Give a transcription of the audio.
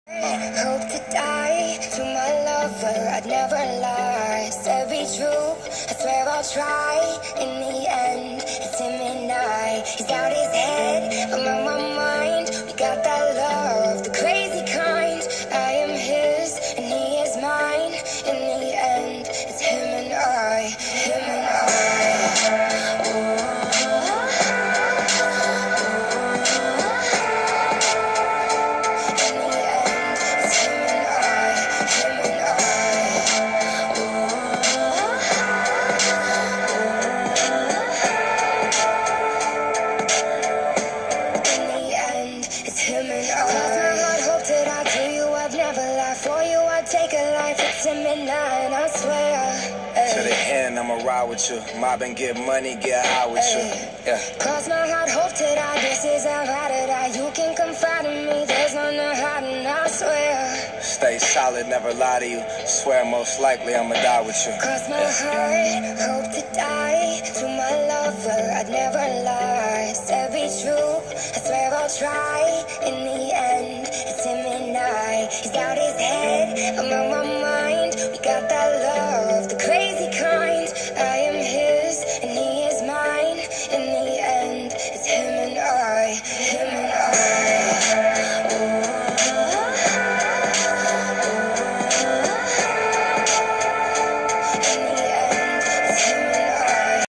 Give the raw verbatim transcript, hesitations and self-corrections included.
Hope to die to my lover, I'd never lie. Said be true, I swear I'll try. In the end, it's him and I. He's out his head, I'm on my mind. We got that love, the crazy kind. I am his, and he is mine. In the end, it's him and I, him and I. Oh. I swear. To the end, I'ma ride with you. Mob and get money, get high with you. Yeah. Cross my heart, hope to die. This is how I die. You can confide in me. There's no no hiding. I swear. Stay solid, never lie to you. Swear most likely I'ma die with you. Cross my yeah. heart, hope to die. To my lover, I'd never lie. Said be true, I swear I'll try. In the end, it's him and I. He's out his head, I'm on my mind. We got that love.